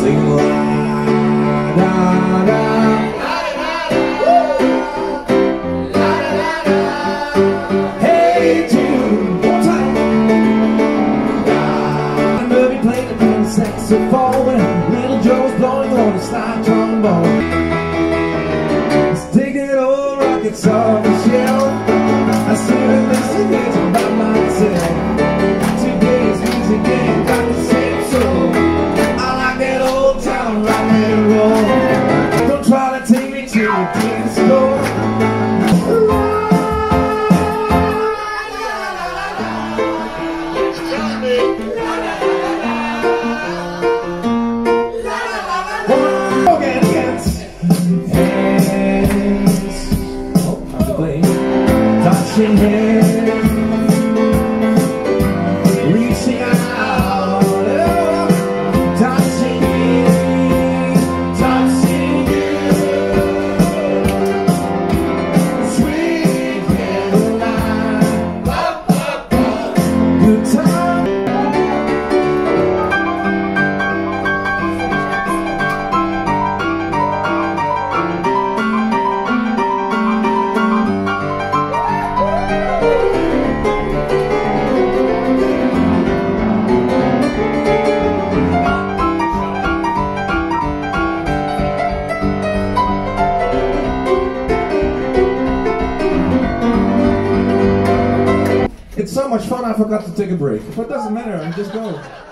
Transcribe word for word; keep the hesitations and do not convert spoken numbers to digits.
Sing la da da. Hey Jude, one time. I'm gonna be playing the playing saxophone when little Joe's blowing on the slide trombone. Let's take that old rockets off the shelf. I see her missing things about myself. Today's music ain't got the same soul. I like that old town rock and roll. Don't try to take me to the disco. Touching hands, reaching out, oh, touching me, touching you, sweet Caroline, good time. It's so much fun I forgot to take a break. But it doesn't matter, just go.